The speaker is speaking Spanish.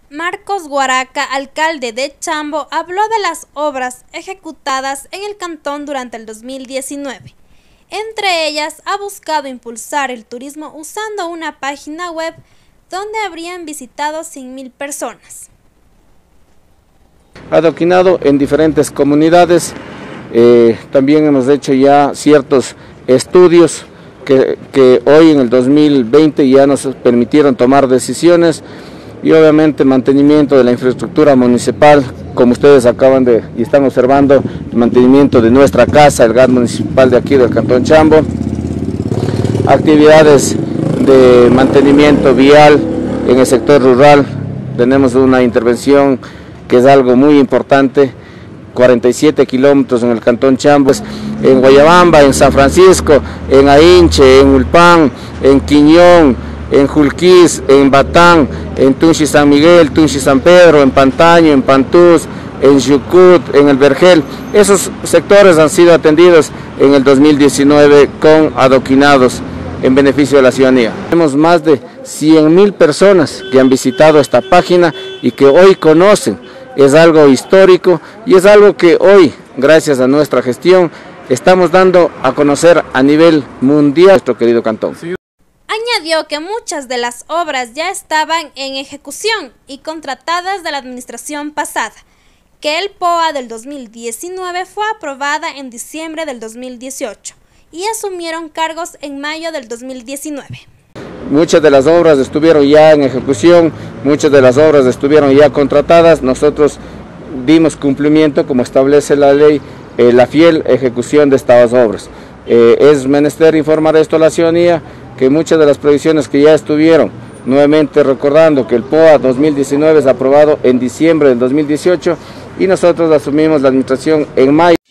Marcos Guaraca, alcalde de Chambo, habló de las obras ejecutadas en el cantón durante el 2019. Entre ellas, ha buscado impulsar el turismo usando una página web donde habrían visitado 100.000 personas. Adoquinado en diferentes comunidades, también hemos hecho ya ciertos estudios que hoy en el 2020 ya nos permitieron tomar decisiones. Y obviamente mantenimiento de la infraestructura municipal, como ustedes acaban de y están observando, el mantenimiento de nuestra casa, el gas municipal de aquí del Cantón Chambo, actividades de mantenimiento vial en el sector rural. Tenemos una intervención que es algo muy importante, 47 kilómetros en el Cantón Chambo, en Guayabamba, en San Francisco, en Ainche, en Ulpan, en Quiñón, en Julquís, en Batán, en Tunchi San Miguel, Tunchi San Pedro, en Pantaño, en Pantús, en Yucut, en El Vergel. Esos sectores han sido atendidos en el 2019 con adoquinados en beneficio de la ciudadanía. Tenemos más de 100.000 personas que han visitado esta página y que hoy conocen. Es algo histórico y es algo que hoy, gracias a nuestra gestión, estamos dando a conocer a nivel mundial nuestro querido cantón. Añadió que muchas de las obras ya estaban en ejecución y contratadas de la administración pasada, que el POA del 2019 fue aprobada en diciembre del 2018 y asumieron cargos en mayo del 2019. Muchas de las obras estuvieron ya en ejecución, muchas de las obras estuvieron ya contratadas. Nosotros dimos cumplimiento, como establece la ley, la fiel ejecución de estas obras. Es menester informar esto a la ciudadanía, que muchas de las previsiones que ya estuvieron, nuevamente recordando que el POA 2019 es aprobado en diciembre del 2018 y nosotros asumimos la administración en mayo.